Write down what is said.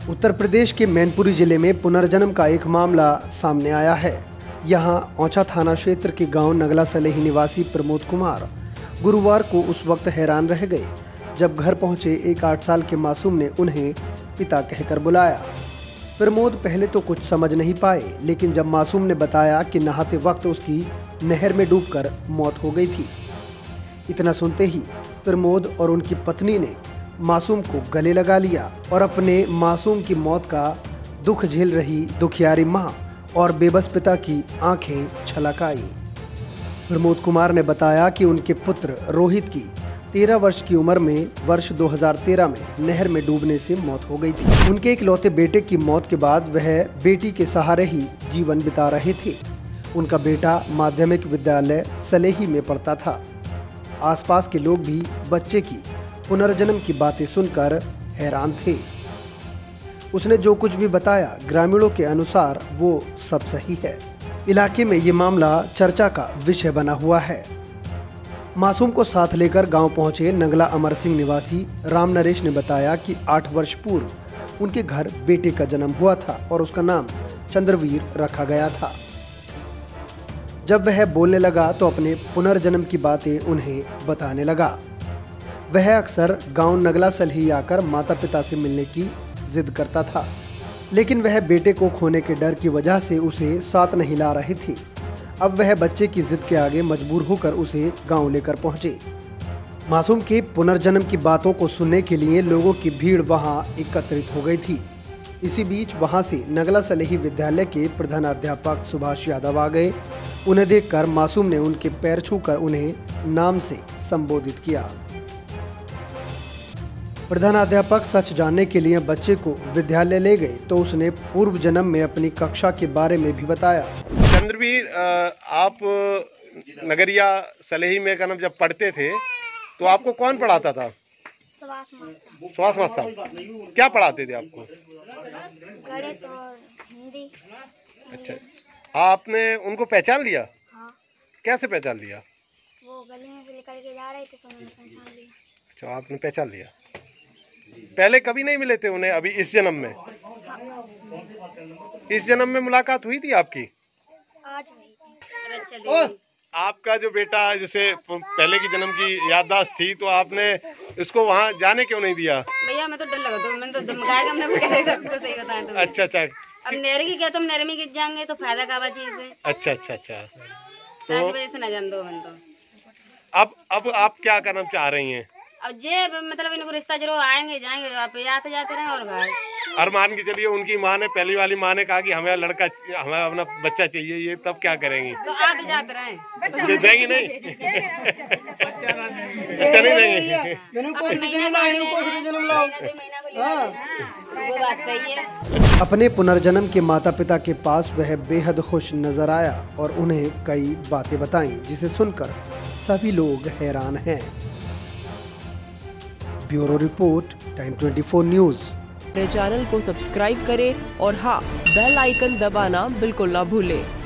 उत्तर प्रदेश के मैनपुरी जिले में पुनर्जन्म का एक मामला सामने आया है। यहां औंचा थाना क्षेत्र के गांव नगला सलेही निवासी प्रमोद कुमार गुरुवार को उस वक्त हैरान रह गए जब घर पहुंचे एक 8 साल के मासूम ने उन्हें पिता कहकर बुलाया। प्रमोद पहले तो कुछ समझ नहीं पाए, लेकिन जब मासूम ने बताया कि नहाते वक्त उसकी नहर में डूबकर मौत हो गई थी, इतना सुनते ही प्रमोद और उनकी पत्नी ने मासूम को गले लगा लिया और अपने मासूम की मौत का दुख झेल रही दुखियारी मां और बेबस पिता की आंखें छलक आईं। प्रमोद कुमार ने बताया कि उनके पुत्र रोहित की 13 वर्ष की उम्र में वर्ष 2013 में नहर में डूबने से मौत हो गई थी। उनके इकलौते बेटे की मौत के बाद वह बेटी के सहारे ही जीवन बिता रहे थे। उनका बेटा माध्यमिक विद्यालय सलेही में पढ़ता था। आसपास के लोग भी बच्चे की पुनर्जन्म की बातें सुनकर हैरान थे। उसने जो कुछ भी बताया, ग्रामीणों के अनुसार वो सब सही है। इलाके में ये मामला चर्चा का विषय बना हुआ है। मासूम को साथ लेकर गांव पहुंचे नगला अमर सिंह निवासी राम नरेश ने बताया कि 8 वर्ष पूर्व उनके घर बेटे का जन्म हुआ था और उसका नाम चंद्रवीर रखा गया था। जब वह बोलने लगा तो अपने पुनर्जन्म की बातें उन्हें बताने लगा। वह अक्सर गांव नगला सलेही आकर माता पिता से मिलने की जिद करता था, लेकिन वह बेटे को खोने के डर की वजह से उसे साथ नहीं ला रहे थे। अब वह बच्चे की जिद के आगे मजबूर होकर उसे गांव लेकर पहुंचे। मासूम के पुनर्जन्म की बातों को सुनने के लिए लोगों की भीड़ वहां एकत्रित हो गई थी। इसी बीच वहां से नगला सलेही विद्यालय के प्रधानाध्यापक सुभाष यादव आ गए। उन्हें देखकर मासूम ने उनके पैर छूकर उन्हें नाम से संबोधित किया। प्रधानाध्यापक सच जानने के लिए बच्चे को विद्यालय ले गए तो उसने पूर्व जन्म में अपनी कक्षा के बारे में भी बताया। चंद्रवीर, आप नगरिया सलेही में जब पढ़ते थे तो आपको कौन पढ़ाता था? सुभाष मास्टर। क्या पढ़ाते थे आपको? गणित और हिंदी। अच्छा, आपने उनको पहचान लिया? हाँ। कैसे पहचान लिया? वो गली में से लेकर के जा रहे थे तो मैंने पहचान लिया। अच्छा, आपने पहचान लिया। पहले कभी नहीं मिले थे उन्हें? अभी इस जन्म में? इस जन्म में मुलाकात हुई थी आपकी? आज हुई थी। आपका जो बेटा जैसे पहले की जन्म की याददाश्त थी तो आपने इसको वहाँ जाने क्यों नहीं दिया? भैया मैं तो डर लगा तो मैंने तो धमकाया हमने सही बताया तो। अच्छा अच्छा। अब नहर की क्या, तुम नहर में गिर जाएंगे तो फायदा का चीज है। अच्छा अच्छा अच्छा। तो वजह से ना जान दो मैं तो। अब आप क्या करना चाह रही हैं? अब जे मतलब इनको रिश्ता जरूर आएंगे जाएंगे, आप आते जाते रहे और घर। और मान के चलिए उनकी माँ ने, पहली वाली माँ ने कहा कि हमें लड़का, हमें अपना बच्चा चाहिए, ये तब क्या करेंगी? तो आते जाते रहे। देंगी नहीं? बच्चा नहीं देंगे? वो बात सही है। अपने पुनर्जन्म के माता पिता के पास वह बेहद खुश नजर आया और उन्हें कई बातें बताईं, जिसे सुनकर सभी लोग हैरान हैं। Bureau report, time 24 news. मेरे चैनल को सब्सक्राइब करें और हाँ, बेल आइकन दबाना बिल्कुल ना भूलें।